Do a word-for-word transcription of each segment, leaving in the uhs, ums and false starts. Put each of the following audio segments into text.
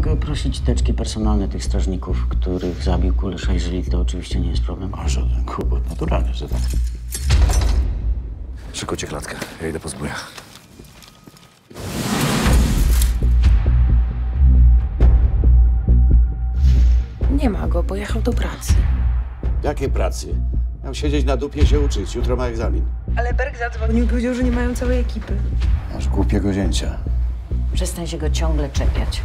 mogę prosić teczki personalne tych strażników, których zabił Kulesza, jeżeli to oczywiście nie jest problem. A żaden kłopot, naturalnie, że tak. Szykujcie klatkę, ja idę po zbója. Nie ma go, pojechał do pracy. Jakie pracy? Miał siedzieć na dupie, się uczyć. Jutro ma egzamin. Ale Berg zadzwonił i powiedział, że nie mają całej ekipy. Masz głupiego zięcia. Przestań się go ciągle czepiać.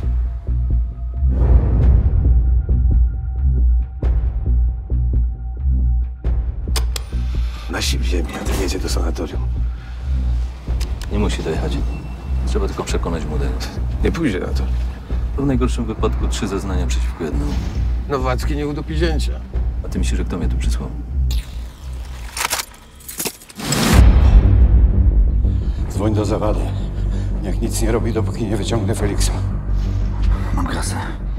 Na sił ziemi, a ten jedzie do sanatorium. Nie musi dojechać. Trzeba tylko przekonać młodego. Nie pójdzie na to. W najgorszym wypadku trzy zeznania przeciwko jednemu. Nowacki nie udupi zięcia. A ty myślisz, że kto mnie tu przysłał? Dzwoń do Zawady. Niech nic nie robi, dopóki nie wyciągnę Feliksa. Mam kasę.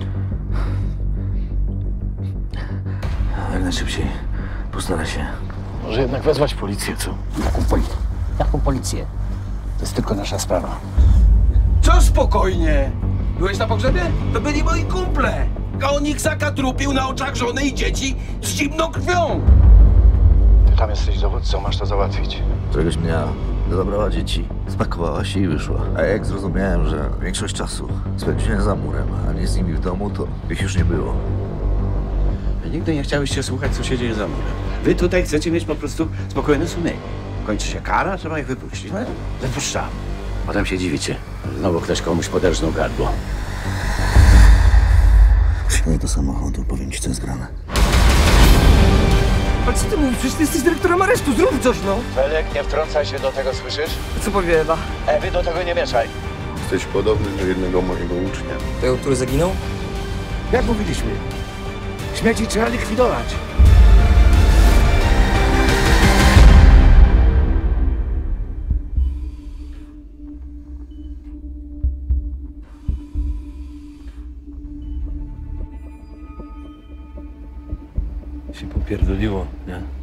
Jak najszybciej. Postaraj się. Może jednak wezwać policję, co? Jaką policję? Jaką policję? To jest tylko nasza sprawa. Co spokojnie? Byłeś na pogrzebie? To byli moi kumple. A on ich zakatrupił na oczach żony i dzieci z zimną krwią. Ty tam jesteś dowódcą, masz to załatwić. Któregoś dnia zabrała dzieci, spakowała się i wyszła. A jak zrozumiałem, że większość czasu spędziłem za murem, a nie z nimi w domu, to ich już nie było. Wy nigdy nie chciałyście słuchać, co się dzieje za murem. Wy tutaj chcecie mieć po prostu spokojne sumienie. Kończy się kara, trzeba ich wypuścić. No, wypuszczam. Potem się dziwicie. Znowu ktoś komuś poderżnął gardło. Wsiadaj do samochodu, powiem ci, co jest grane. A co ty mówisz? Przecież ty jesteś dyrektorem aresztu, zrób coś, no. Felek, nie wtrącaj się do tego, słyszysz? Co powie Ewa? Ewy, do tego nie mieszaj. Jesteś podobny do jednego mojego ucznia. Tego, który zaginął? Jak mówiliśmy? Śmieci trzeba likwidować. Się popierdoliło, nie?